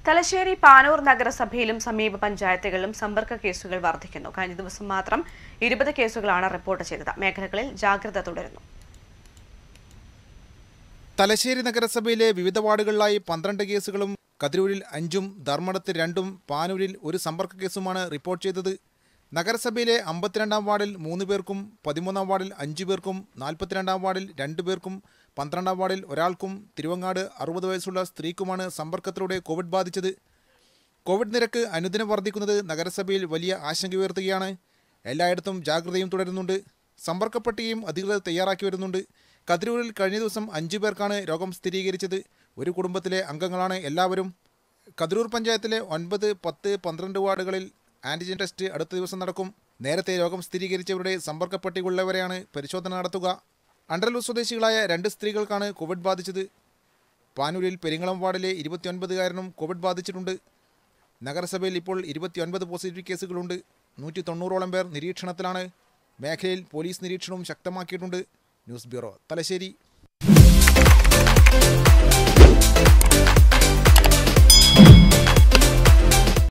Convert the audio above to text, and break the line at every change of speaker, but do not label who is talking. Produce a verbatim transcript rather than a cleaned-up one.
തലശ്ശേരി പാനൂർ നഗരസഭയിലും സമീപ പഞ്ചായത്തുകളിലും സമ്പർക്ക കേസുകൾ വർദ്ധിക്കുന്നു. കഴിഞ്ഞ ദിവസം മാത്രം ഇരുപത് കേസുകളാണ് റിപ്പോർട്ട് ചെയ്തത്. മേഖലകളിൽ ജാഗ്രത തുടരുന്നു.
തലശ്ശേരി നഗരസഭയിലെ വിവിധ വാർഡുകളിലായി പന്ത്രണ്ട് കേസുകളും കതിരൂരിൽ അഞ്ചും ധർമ്മടത്ത് രണ്ടും പാനൂരിൽ ഒരു സമ്പർക്ക കേസുമാണ് റിപ്പോർട്ട് ചെയ്തത്. നഗരസഭയിലെ അമ്പത്തിരണ്ടാം വാർഡിൽ മൂന്ന് പേർക്കും പതിമൂന്നാം വാർഡിൽ അഞ്ചു പേർക്കും നാൽപ്പത്തിരണ്ടാം വാർഡിൽ രണ്ടു പേർക്കും പന്ത്രണ്ടാം വാർഡിൽ ഒരാൾക്കും തിരുവങ്ങാട് അറുപത് വയസ്സുള്ള സ്ത്രീക്കുമാണ് സമ്പർക്കത്തിലൂടെ കോവിഡ് ബാധിച്ചത്. കോവിഡ് നിരക്ക് അനുദിനം വർദ്ധിക്കുന്നത് നഗരസഭയിൽ വലിയ ആശങ്ക ഉയർത്തുകയാണ്. എല്ലായിടത്തും ജാഗ്രതയും തുടരുന്നുണ്ട്. സമ്പർക്ക പട്ടികയും അധികൃതർ തയ്യാറാക്കി വരുന്നുണ്ട്. കതിരൂരിൽ കഴിഞ്ഞ ദിവസം അഞ്ചു പേർക്കാണ് രോഗം സ്ഥിരീകരിച്ചത്. ഒരു കുടുംബത്തിലെ അംഗങ്ങളാണ് എല്ലാവരും. കതിരൂർ പഞ്ചായത്തിലെ ഒൻപത് പത്ത് പന്ത്രണ്ട് വാർഡുകളിൽ ആന്റിജൻ ടെസ്റ്റ് അടുത്ത ദിവസം നടക്കും. നേരത്തെ രോഗം സ്ഥിരീകരിച്ചവരുടെ സമ്പർക്ക പട്ടികയുള്ളവരെയാണ് പരിശോധന നടത്തുക. അണ്ടർലൂർ സ്വദേശികളായ രണ്ട് സ്ത്രീകൾക്കാണ് കോവിഡ് ബാധിച്ചത്. പാനൂരിൽ പെരിങ്ങളം വാർഡിലെ ഇരുപത്തിയൊൻപതുകാരനും കോവിഡ് ബാധിച്ചിട്ടുണ്ട്. നഗരസഭയിൽ ഇപ്പോൾ ഇരുപത്തിയൊൻപത് പോസിറ്റീവ് കേസുകളുണ്ട്. നൂറ്റി തൊണ്ണൂറോളം പേർ നിരീക്ഷണത്തിലാണ്. മേഖലയിൽ പോലീസ് നിരീക്ഷണവും ശക്തമാക്കിയിട്ടുണ്ട്. News bureau, Thalassery.